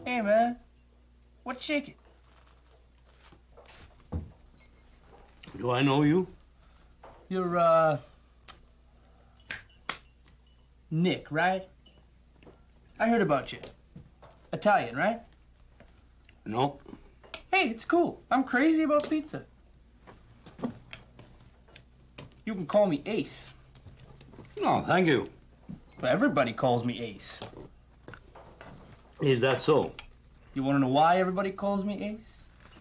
Hey, man. What's shaking? Do I know you? You're, Nick, right? I heard about you. Italian, right? No. Hey, it's cool. I'm crazy about pizza. You can call me Ace. Oh, thank you. But everybody calls me Ace. Is that so? You want to know why everybody calls me Ace?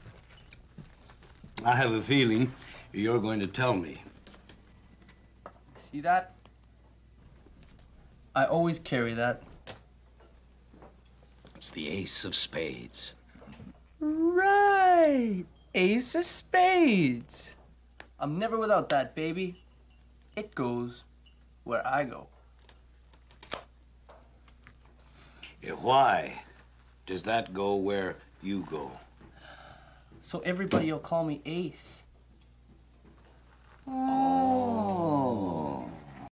I have a feeling you're going to tell me. See that? I always carry that. It's the ace of spades. Right! Ace of spades. I'm never without that, baby. It goes where I go. Why does that go where you go? So everybody will call me Ace. Oh.